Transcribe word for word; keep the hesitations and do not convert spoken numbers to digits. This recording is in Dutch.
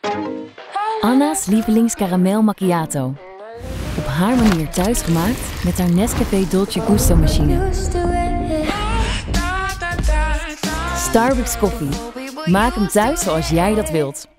Anna's lievelings caramel macchiato. Op haar manier thuis gemaakt met haar Nescafé Dolce Gusto machine. Starbucks koffie. Maak hem thuis zoals jij dat wilt.